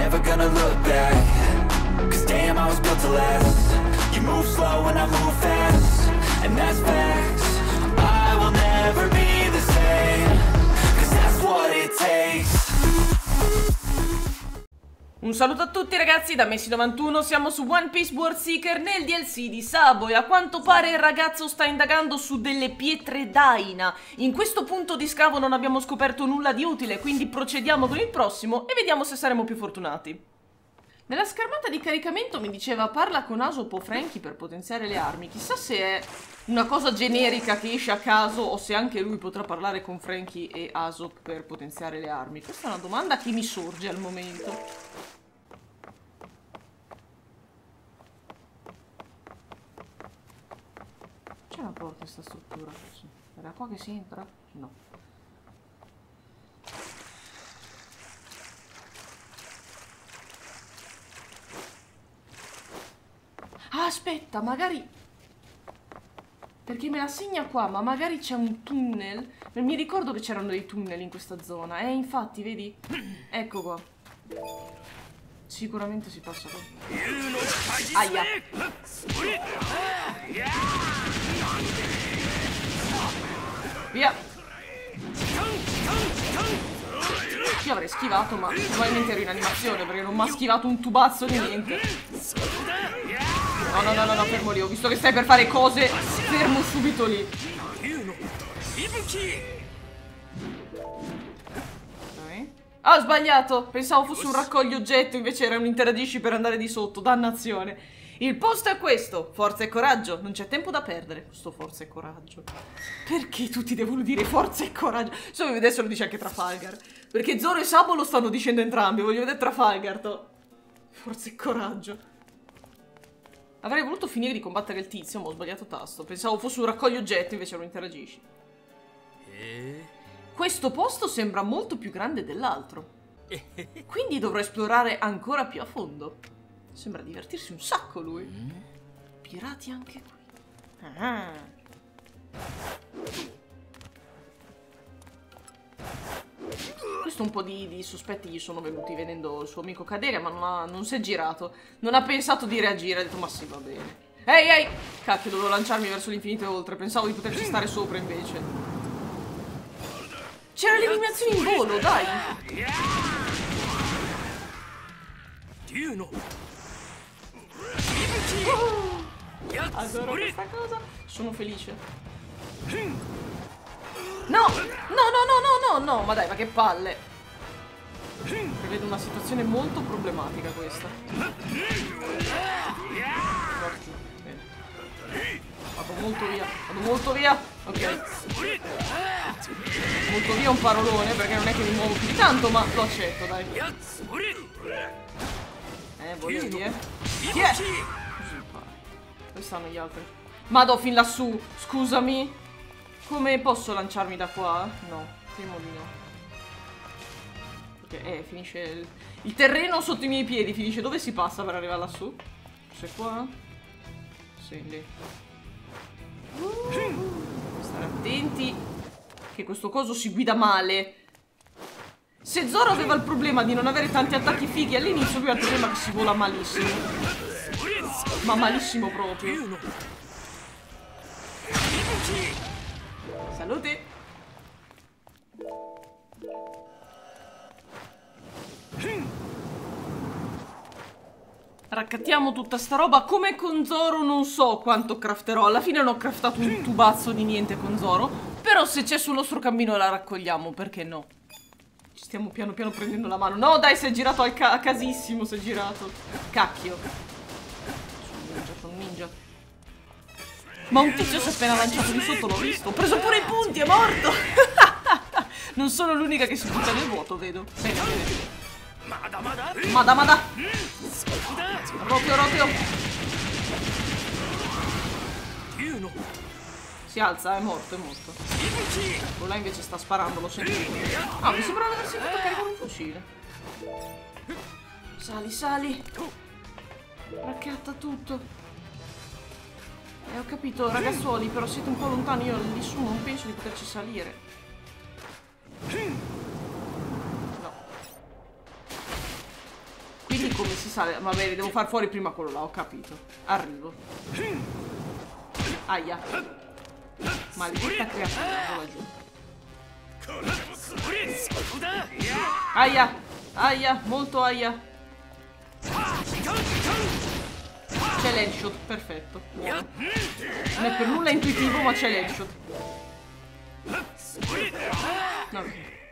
never gonna look back. Cause damn, I was built to last. You move slow and I move fast, and that's facts. I will never be the same, cause that's what it takes. Un saluto a tutti ragazzi da Messi91, siamo su One Piece World Seeker nel DLC di Sabo e a quanto pare il ragazzo sta indagando su delle pietre Daina. In questo punto di scavo non abbiamo scoperto nulla di utile, quindi procediamo con il prossimo e vediamo se saremo più fortunati. Nella schermata di caricamento mi diceva parla con Aesop o Franky per potenziare le armi. Chissà se è una cosa generica che esce a caso o se anche lui potrà parlare con Franky e Aesop per potenziare le armi. Questa è una domanda che mi sorge al momento. C'è una porta in sta struttura? Sì. Era qua che si entra? No. Ah, aspetta, magari... Perché me la segna qua, ma magari c'è un tunnel. Mi ricordo che c'erano dei tunnel in questa zona. Infatti, vedi? Ecco qua. Sicuramente si passa qua. Aia. Via. Io avrei schivato, ma probabilmente ero in animazione perché non mi ha schivato un tubazzo di niente. No, fermo lì. Ho visto che stai per fare cose. Fermo subito lì. Ok. Ah, ho sbagliato. Pensavo fosse un raccogli oggetto, invece era un interagisci per andare di sotto. Dannazione. Il posto è questo. Forza e coraggio. Non c'è tempo da perdere. Questo forza e coraggio. Perché tutti devono dire forza e coraggio? Se adesso lo dice anche Trafalgar. Perché Zoro e Sabo lo stanno dicendo entrambi. Voglio vedere Trafalgar. Forza e coraggio. Avrei voluto finire di combattere il tizio, ma ho sbagliato tasto. Pensavo fosse un raccogli oggetti, invece lo interagisci. Questo posto sembra molto più grande dell'altro. Quindi dovrò esplorare ancora più a fondo. Sembra divertirsi un sacco lui. Pirati anche qui. Ah. Questo un po' di sospetti gli sono venuti vedendo il suo amico cadere, ma non si è girato. Non ha pensato di reagire, ha detto ma sì, va bene. Ehi! Cacchio, dovevo lanciarmi verso l'infinito e oltre. Pensavo di poterci stare sopra invece. C'era l'eliminazione in volo, dai! Adoro questa cosa. Sono felice. No! No, ma dai, ma che palle! Prevedo una situazione molto problematica questa. Vado molto via. Ok. Molto via è un parolone, perché non è che mi muovo più di tanto, ma lo accetto, dai. Volevi, Chi è? Dove stanno gli altri? Vado fin lassù, scusami. Come posso lanciarmi da qua? No, temo di no. Ok, finisce il terreno sotto i miei piedi. Finisce dove si passa per arrivare lassù? Forse qua? Sì, lì. Stare attenti che questo coso si guida male. Se Zoro aveva il problema di non avere tanti attacchi fighi all'inizio, lui ha il problema che si vola malissimo. Ma malissimo proprio. Salute! Raccattiamo tutta sta roba. Come con Zoro non so quanto crafterò. Alla fine non ho craftato un tubazzo di niente con Zoro. Però se c'è sul nostro cammino la raccogliamo, perché no? Ci stiamo piano piano prendendo la mano. No dai, si è girato a casissimo, si è girato. Cacchio. Sono un ninja. Ma un tizio si è appena lanciato di sotto, l'ho visto. Ho preso pure i punti, è morto. Non sono l'unica che si butta nel vuoto, vedo. Bene. Mada. Roteo. Si alza, è morto. Quello là invece sta sparando, lo sento. Ah, mi sembra di aversi fatto caricare un fucile. Sali. Raccatta tutto. Ho capito, ragazzuoli, però siete un po' lontani. Io lì su non penso di poterci salire. No. quindi come si sale? Va bene, devo far fuori prima quello là, ho capito. Arrivo. Aia. Maledetta creatura, laggiù. Aia. Aia, molto aia. C'è l'headshot, perfetto. Buono. Non è per nulla intuitivo, ma c'è l'headshot. No.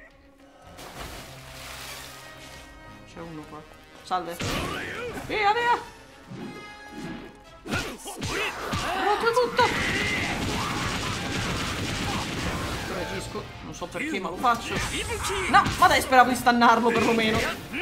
C'è uno qua. Salve. Via, via. Rotto tutto. Reagisco. Non so perché, ma lo faccio. No, ma dai, speravo di stannarlo perlomeno.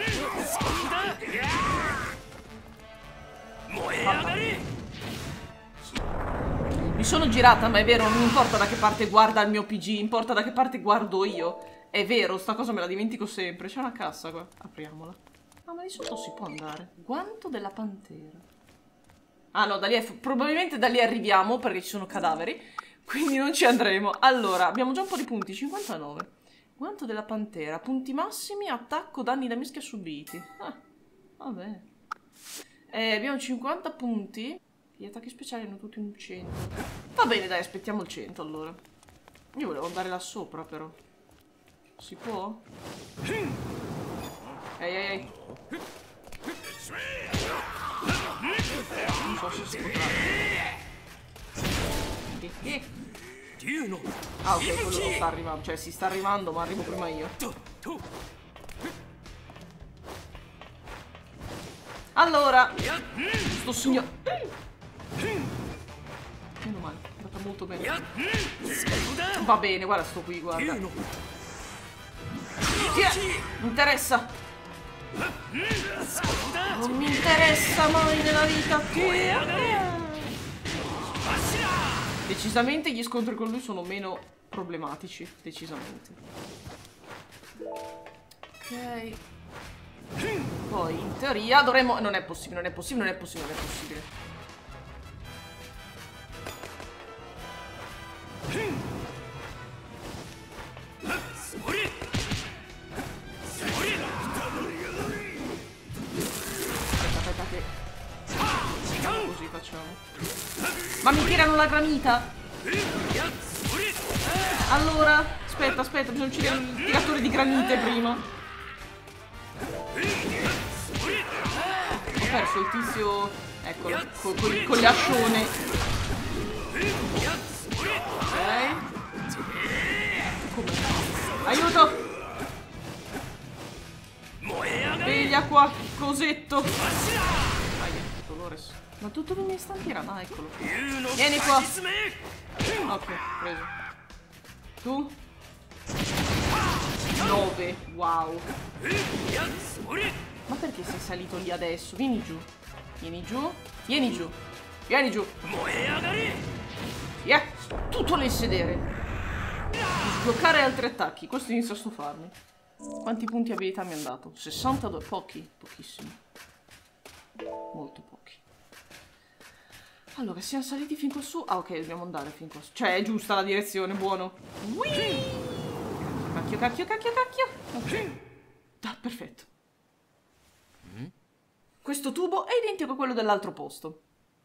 Mi sono girata, ma è vero, non importa da che parte guarda il mio PG, importa da che parte guardo io. È vero, sta cosa me la dimentico sempre. C'è una cassa qua. Apriamola. Ah, ma di sotto si può andare. Guanto della pantera. Ah no, da lì probabilmente da lì arriviamo perché ci sono cadaveri. Quindi non ci andremo. Allora, abbiamo già un po' di punti, 59. Guanto della pantera. Punti massimi, attacco, danni da mischia subiti. Ah, vabbè. Abbiamo 50 punti. Gli attacchi speciali hanno tutti un 100. Va bene, dai, aspettiamo il 100 allora. Io volevo andare là sopra, però. Si può? Ehi. Non so se si potrà. Ah, ok, quello sta arrivando. Cioè, si sta arrivando, ma arrivo prima io. Allora, sto signor... Meno male, è andata molto bene. Va bene, guarda, sto qui, guarda. Non mi interessa. Non mi interessa mai nella vita. Decisamente gli scontri con lui sono meno problematici. Decisamente. Ok. Poi in teoria dovremmo... Non è possibile, non è possibile, non è possibile, non è possibile. Aspetta. Così facciamo. Ma mi tirano la granita? Allora, aspetta, bisogna uccidere il tiratore di granite prima. Ho perso il tizio, eccolo, con le ascione. Ok. Aiuto! Veglia qua, cosetto. Aia, Dolores. Ma tu dove mi stanno tirando? Ah, eccolo. Vieni qua. Ok, preso. Tu? 9, wow. Ma perché sei salito lì adesso? Vieni giù. Vieni giù. Vieni giù. Vieni giù. Yeah. Tutto nel sedere. Sbloccare altri attacchi. Questo inizia a stufarmi. Quanti punti abilità mi hanno dato? 62. Pochi. Pochissimi. Molto pochi. Allora, siamo saliti fin qua su. Ah, ok, dobbiamo andare fin qua su. Cioè, è giusta la direzione, buono. Cacchio. Ok. Ah, perfetto. Questo tubo è identico a quello dell'altro posto.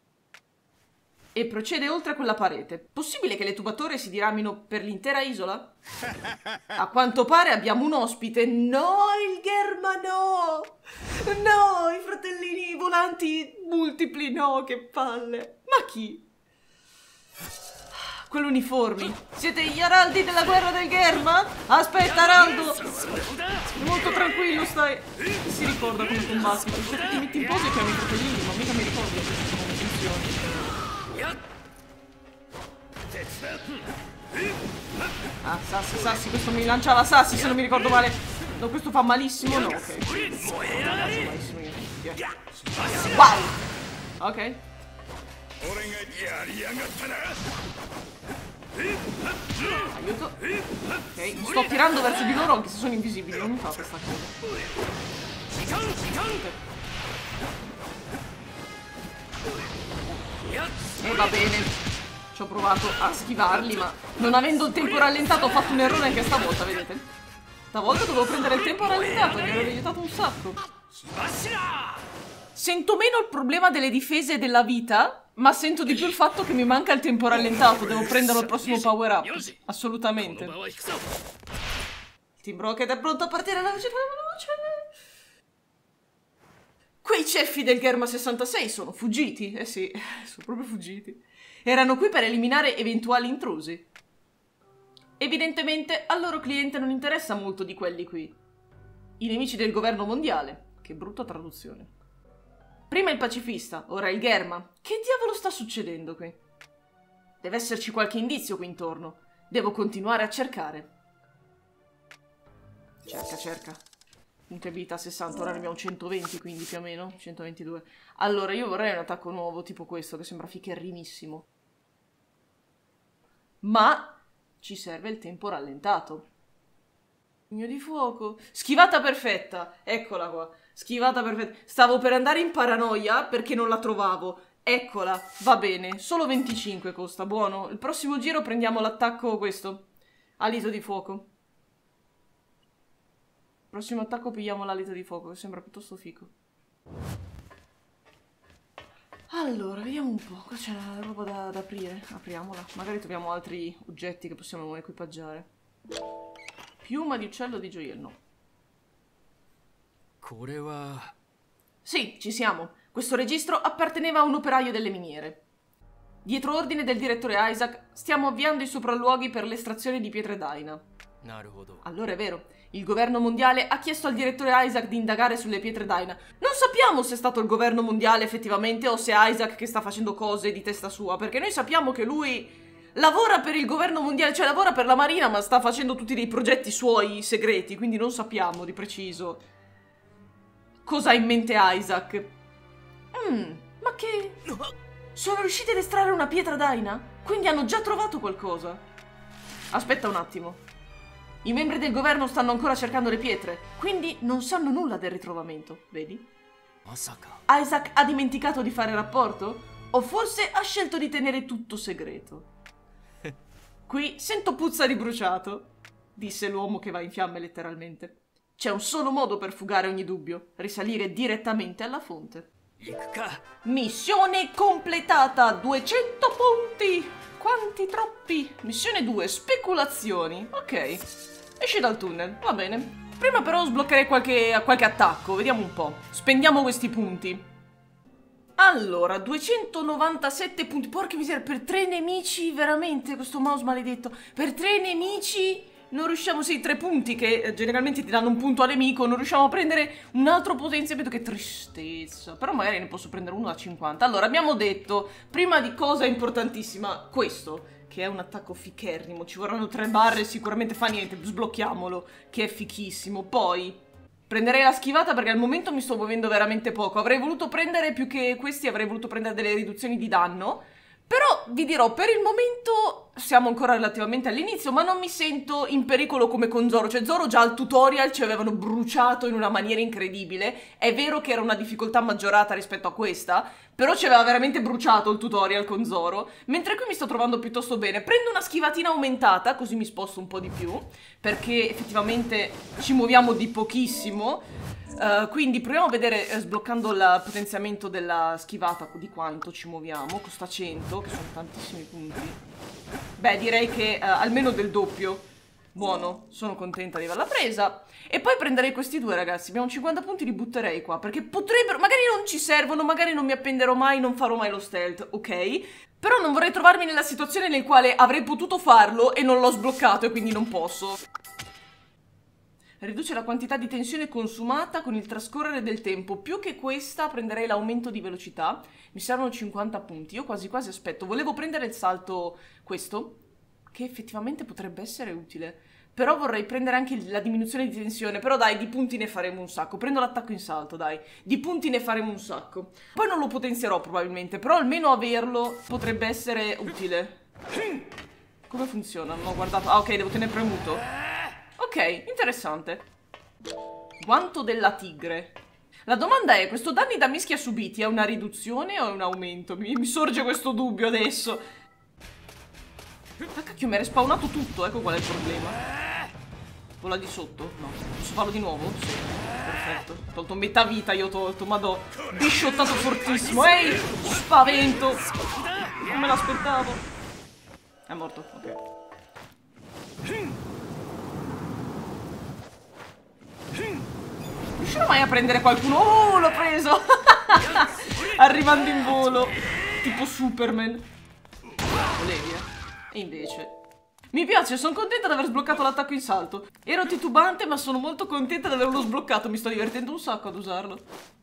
E procede oltre quella parete. Possibile che le tubature si diramino per l'intera isola? A quanto pare abbiamo un ospite. No, il Germano! No, i fratellini volanti multipli, no, che palle. Ma chi? Quell'uniformi. Siete gli araldi della guerra del Germa? Aspetta, Araldo! Molto tranquillo, stai. Si ricorda come combatti. Perché ti metti in pose e chiami i fratellini, ma mica mi ricordo che ci sono funzioni. Ah, sassi, questo mi lanciava sassi se non mi ricordo male. No, questo fa malissimo, no, ok. Malissimo io. Yeah. Wow! Ok. Aiuto. Ok, mi sto tirando verso di loro anche se sono invisibili, non mi fa questa cosa. E va bene. Ci ho provato a schivarli, ma non avendo il tempo rallentato ho fatto un errore anche stavolta, vedete? Stavolta dovevo prendere il tempo rallentato, mi avrebbe aiutato un sacco. Sento meno il problema delle difese e della vita, ma sento di più il fatto che mi manca il tempo rallentato. Devo prenderlo al prossimo power up. Assolutamente. Il Team Rocket è pronto a partire alla veloce. Quei ceffi del Germa 66 sono fuggiti. Eh sì, sono proprio fuggiti. Erano qui per eliminare eventuali intrusi. Evidentemente al loro cliente non interessa molto di quelli qui. I nemici del governo mondiale. Che brutta traduzione. Prima il pacifista, ora il Germa. Che diavolo sta succedendo qui? Deve esserci qualche indizio qui intorno. Devo continuare a cercare. Cerca. Punti abilità 60, ora ne abbiamo 120, quindi più o meno, 122. Allora, io vorrei un attacco nuovo, tipo questo, che sembra ficherrimissimo. Ma ci serve il tempo rallentato. Pugno di fuoco. Schivata perfetta. Eccola qua. Schivata perfetta. Stavo per andare in paranoia perché non la trovavo. Eccola. Va bene. Solo 25 costa. Buono. Il prossimo giro prendiamo l'attacco questo. Alito di fuoco. Prossimo attacco pigliamo l'alito di fuoco, che sembra piuttosto fico. Allora, vediamo un po'. Qua c'è la roba da aprire. Apriamola. Magari troviamo altri oggetti che possiamo equipaggiare. Piuma di uccello di gioiello. Sì, ci siamo. Questo registro apparteneva a un operaio delle miniere. Dietro ordine del direttore Isaac, stiamo avviando i sopralluoghi per l'estrazione di pietre daina. Allora è vero. Il governo mondiale ha chiesto al direttore Isaac di indagare sulle pietre daina. Non sappiamo se è stato il governo mondiale effettivamente o se è Isaac che sta facendo cose di testa sua, perché noi sappiamo che lui lavora per il governo mondiale, cioè lavora per la marina, ma sta facendo tutti dei progetti suoi segreti, quindi non sappiamo di preciso cosa ha in mente Isaac. Ma che... Sono riusciti ad estrarre una pietra daina? Quindi hanno già trovato qualcosa. Aspetta un attimo. I membri del governo stanno ancora cercando le pietre, quindi non sanno nulla del ritrovamento, vedi? Isaac ha dimenticato di fare rapporto? O forse ha scelto di tenere tutto segreto? Qui sento puzza di bruciato, disse l'uomo che va in fiamme letteralmente. C'è un solo modo per fugare ogni dubbio, risalire direttamente alla fonte. Missione completata, 200 punti! Quanti troppi! Missione 2, speculazioni. Ok, esci dal tunnel, va bene. Prima però sbloccherei qualche attacco, vediamo un po'. Spendiamo questi punti. Allora, 297 punti, porca miseria, per 3 nemici, veramente, questo mouse maledetto. Per 3 nemici non riusciamo, sì, 3 punti che generalmente ti danno un punto al nemico, non riusciamo a prendere un altro potenziamento, che tristezza. Però magari ne posso prendere uno da 50. Allora, abbiamo detto, prima di cosa importantissima, questo, che è un attacco ficherrimo, ci vorranno 3 barre, sicuramente fa niente, sblocchiamolo, che è fichissimo. Poi prenderei la schivata perché al momento mi sto muovendo veramente poco. Avrei voluto prendere più che questi, avrei voluto prendere delle riduzioni di danno. Però vi dirò, per il momento siamo ancora relativamente all'inizio, ma non mi sento in pericolo come con Zoro. Cioè Zoro già al tutorial ci avevano bruciato in una maniera incredibile. È vero che era una difficoltà maggiorata rispetto a questa, però ci aveva veramente bruciato il tutorial con Zoro. Mentre qui mi sto trovando piuttosto bene. Prendo una schivatina aumentata, così mi sposto un po' di più, perché effettivamente ci muoviamo di pochissimo. Quindi proviamo a vedere, sbloccando il potenziamento della schivata, di quanto ci muoviamo. Costa 100, che sono tantissimi punti. Beh, direi che almeno del doppio. Buono, sono contenta di averla presa. E poi prenderei questi due, ragazzi. Abbiamo 50 punti, li butterei qua, perché potrebbero, magari non ci servono, magari non mi appenderò mai, non farò mai lo stealth, ok? Però non vorrei trovarmi nella situazione nel quale avrei potuto farlo e non l'ho sbloccato e quindi non posso. Riduce la quantità di tensione consumata con il trascorrere del tempo. Più che questa prenderei l'aumento di velocità. Mi servono 50 punti. Io quasi quasi aspetto. Volevo prendere il salto questo, che effettivamente potrebbe essere utile. Però vorrei prendere anche la diminuzione di tensione. Però dai, di punti ne faremo un sacco. Prendo l'attacco in salto, dai. Di punti ne faremo un sacco. Poi non lo potenzierò probabilmente, però almeno averlo potrebbe essere utile. Come funziona? Non ho guardato. Ah, ok, devo tenere premuto. Ok, interessante. Guanto della tigre. La domanda è, questo danni da mischia subiti è una riduzione o è un aumento? Mi sorge questo dubbio adesso. Ah, cacchio, mi è respawnato tutto, ecco qual è il problema. Vola di sotto? No. Posso farlo di nuovo? Sì. perfetto. Ho tolto metà vita, io ho tolto, madò. Bisciottato fortissimo. Ehi, spavento. Non me l'aspettavo. È morto, ok. Riuscirò mai a prendere qualcuno? Oh, l'ho preso! Arrivando in volo. Tipo Superman. Volevi, E invece... Mi piace, sono contenta di aver sbloccato l'attacco in salto. Ero titubante, ma sono molto contenta di averlo sbloccato. Mi sto divertendo un sacco ad usarlo.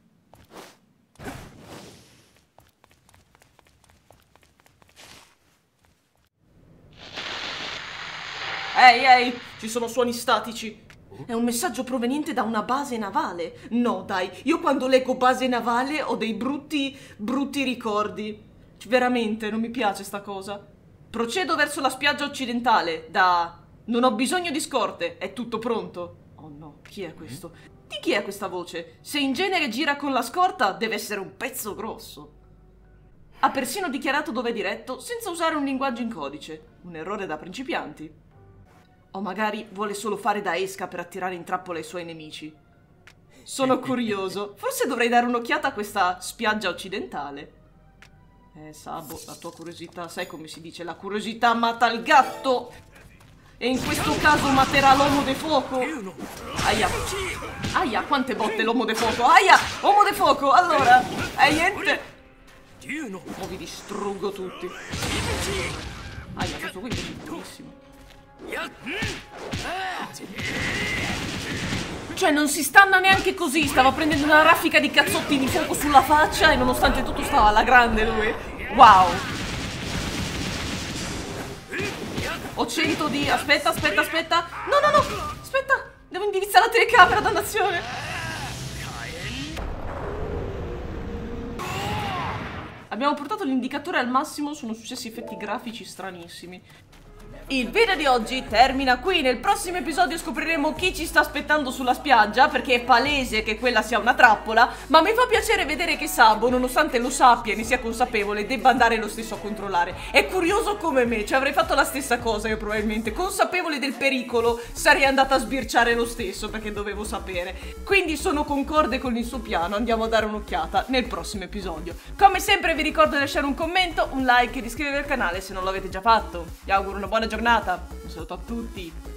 Ehi, ci sono suoni statici. È un messaggio proveniente da una base navale. No, dai, io quando leggo base navale ho dei brutti ricordi. Veramente, non mi piace sta cosa. Procedo verso la spiaggia occidentale, non ho bisogno di scorte, è tutto pronto. Oh no, chi è questo? Di chi è questa voce? Se in genere gira con la scorta, deve essere un pezzo grosso. Ha persino dichiarato dove è diretto, senza usare un linguaggio in codice. Un errore da principianti. O magari vuole solo fare da esca per attirare in trappola i suoi nemici. Sono curioso. Forse dovrei dare un'occhiata a questa spiaggia occidentale. Sabo, la tua curiosità, sai come si dice? La curiosità mata il gatto! E in questo caso materà l'uomo de fuoco! Aia! Aia, quante botte l'uomo de fuoco! Aia! Uomo de fuoco! Allora! Niente! Mo vi distruggo tutti! Aia, questo qui è buonissimo! Cioè non si stanna neanche così. Stava prendendo una raffica di cazzotti di fuoco sulla faccia e nonostante tutto stava alla grande lui. Wow. Ho 100 di... Aspetta. No. Aspetta. Devo indirizzare la telecamera, dannazione. Abbiamo portato l'indicatore al massimo. Sono successi effetti grafici stranissimi. Il video di oggi termina qui. Nel prossimo episodio scopriremo chi ci sta aspettando sulla spiaggia, perché è palese che quella sia una trappola. Ma mi fa piacere vedere che Sabo, nonostante lo sappia e ne sia consapevole, debba andare lo stesso a controllare. È curioso come me, cioè avrei fatto la stessa cosa io probabilmente. Consapevole del pericolo sarei andata a sbirciare lo stesso, perché dovevo sapere. Quindi sono concorde con il suo piano. Andiamo a dare un'occhiata nel prossimo episodio. Come sempre vi ricordo di lasciare un commento, un like e di iscrivervi al canale se non l'avete già fatto. Vi auguro una buona giornata. Un saluto a tutti.